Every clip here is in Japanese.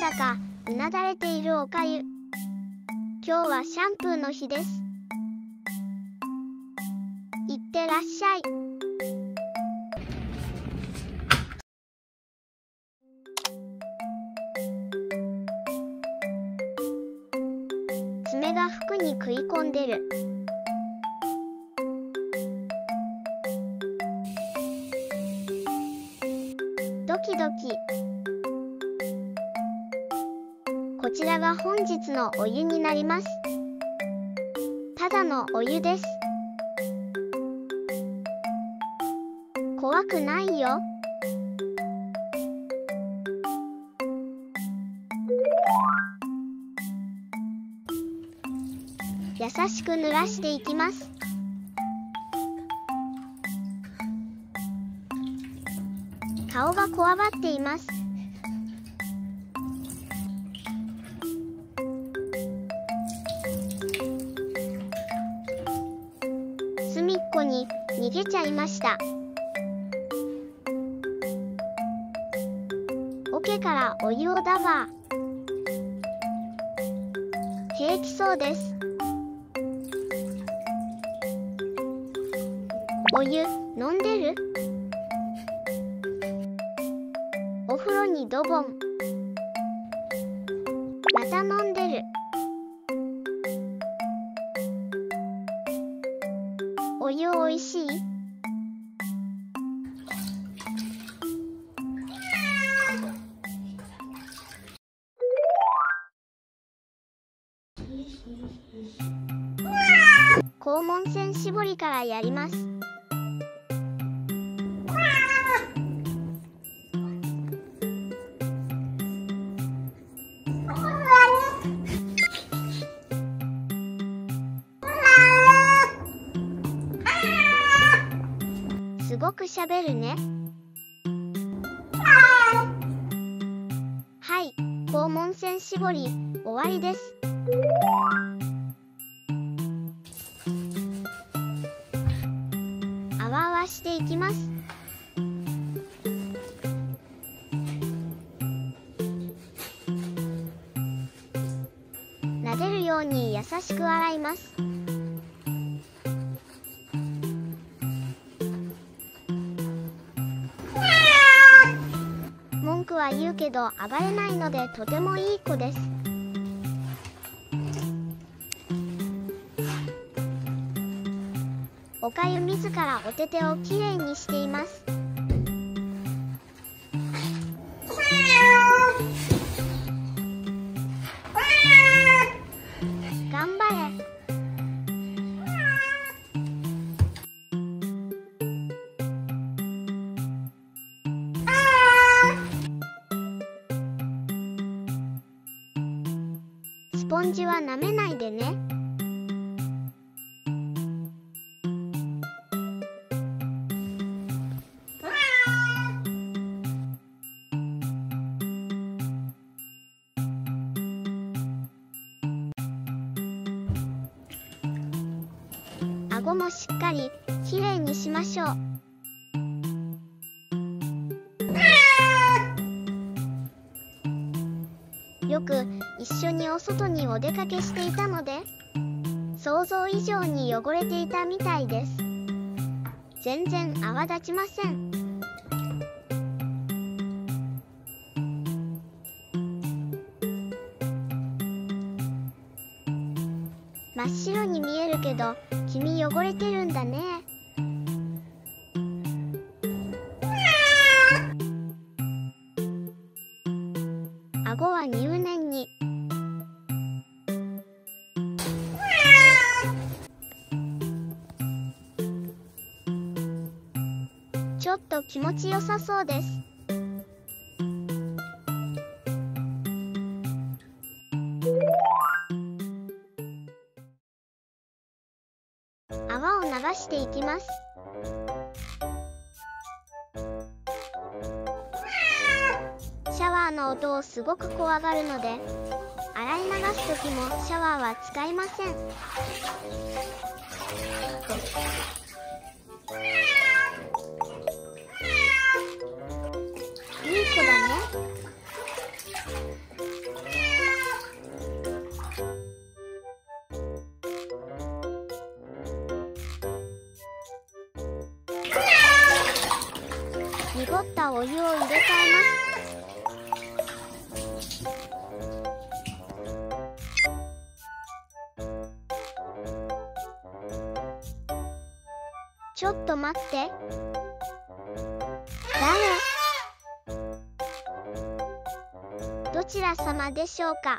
だかうなだれているおかゆ。今日はシャンプーの日です。いってらっしゃい。爪が服に食い込んでる。ドキドキ。こちらが本日のお湯になります。ただのお湯です。怖くないよ。優しく濡らしていきます。顔がこわばっています。隅っこに逃げちゃいました。桶からお湯をダバー。平気そうです。お湯飲んでる？お風呂にドボン。また飲んでる。お湯おいしい？肛門腺絞りからやります。すごくしゃべるね。はい、肛門腺絞り終わりです。あわあわしていきます。撫でるように優しく洗います。文句は言うけど暴れないのでとてもいい子です。おかゆ自らお手手をきれいにしています。頑張れ。スポンジは舐めないでね。顎もしっかりきれいにしましょう。よく一緒にお外にお出かけしていたので、想像以上に汚れていたみたいです。全然泡立ちません。真っ白に見えるけど、君汚れてるんだね。顎は入念に。ちょっと気持ちよさそうです。泡を流していきます。シャワーの音をすごく怖がるので、洗い流すときもシャワーは使いません。いい子だね。 濁ったお湯を入れ替えます。ちょっと待って。誰？どちら様でしょうか？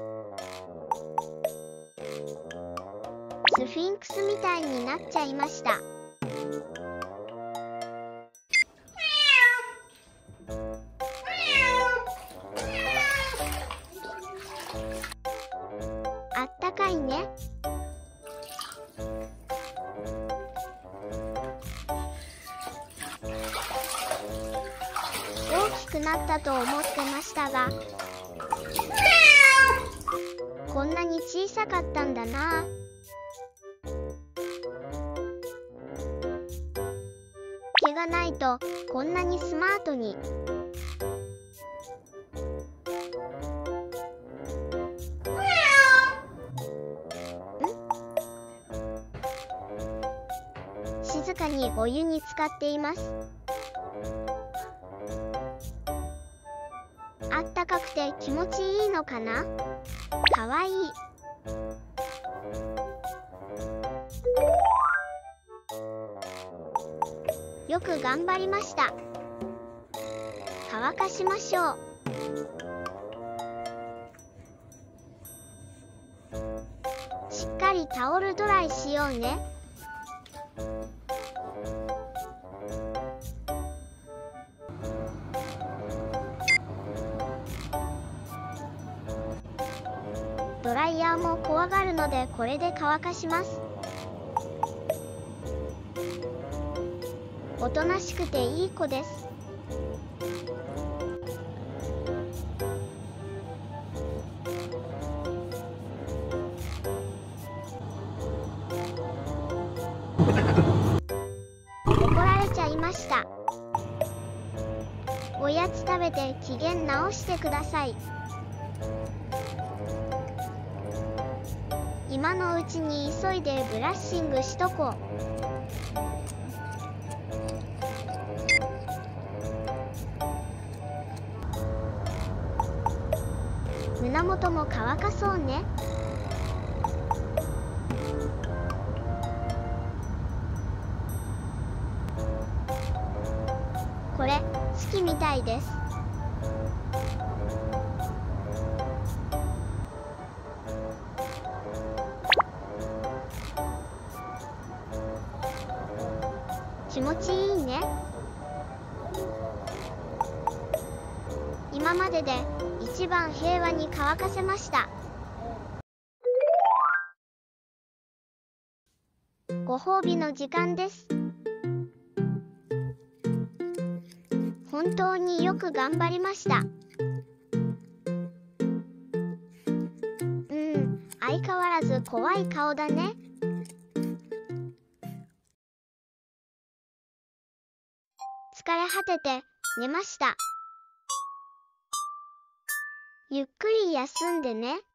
スフィンクスみたいになっちゃいました。あったかいね。大きくなったと思ってましたが、こんなに小さかったんだな。毛がないとこんなにスマートに。静かにお湯に浸かっています。あったかくて気持ちいいのかな？かわいい。よく頑張りました。乾かしましょう。しっかりタオルドライしようね。ドライヤーも怖がるのでこれで乾かします。おとなしくていい子です。怒られちゃいました。おやつ食べて機嫌直してください。今のうちに急いでブラッシングしとこう。胸元も乾かそうね。これ好きみたいです。気持ちいいね。今までで一番平和に乾かせました。ご褒美の時間です。本当によく頑張りました。相変わらず怖い顔だね。疲れ果てて寝ました。ゆっくり休んでね。